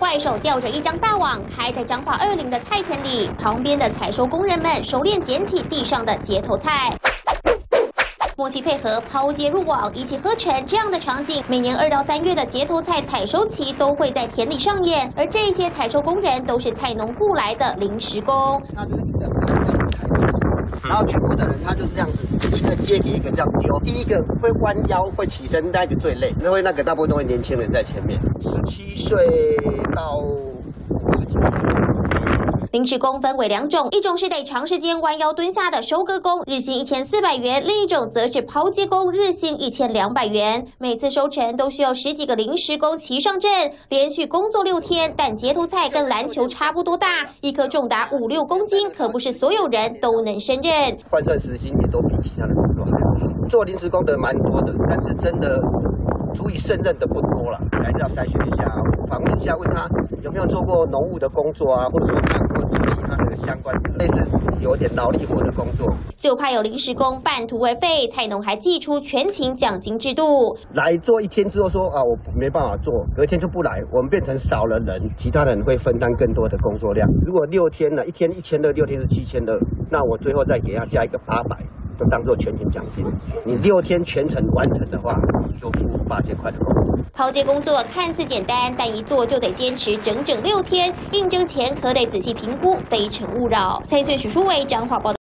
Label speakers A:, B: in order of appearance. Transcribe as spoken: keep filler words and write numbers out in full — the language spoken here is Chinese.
A: 外手吊着一张大网，开在彰化二林的菜田里，旁边的采收工人们熟练捡起地上的结头菜。 默契配合，抛接入网，一气呵成，这样的场景，每年二到三月的结头菜采收期都会在田里上演。而这些采收工人都是菜农雇来的临时工。
B: 他就是一个这样子采收，然后全部的人他就是这样子，一个接给一个这样丢。第一个会弯腰会起身，那个最累，因为那个大部分都会年轻人在前面，十七岁到五十几岁。
A: 临时工分为两种，一种是得长时间弯腰蹲下的收割工，日薪一千四百元；另一种则是抛接工，日薪一千两百元。每次收成都需要十几个临时工齐上阵，连续工作六天。但结头菜跟篮球差不多大，一颗重达五六公斤，可不是所有人都能胜任。
B: 换算时薪也都比其他的工作还要好。做临时工的蛮多的，但是真的足以胜任的不多了，还是要筛选一下，访问一下，问他有没有做过农务的工作啊，或者说他有没有做其他的相关的类似有点劳力活的工作。
A: 就怕有临时工半途而废，菜农还祭出全勤奖金制度。
B: 来做一天之后说啊，我没办法做，隔天就不来，我们变成少了人，其他人会分担更多的工作量。如果六天呢，一天一千二，六天是七千二，那我最后再给他加一个八百。 就当做全勤奖金，你六天全程完成的话，就付八千块的工资。
A: 抛接工作看似简单，但一做就得坚持整整六天，应征前可得仔细评估，非诚勿扰。蔡穗许淑伟彰化报道。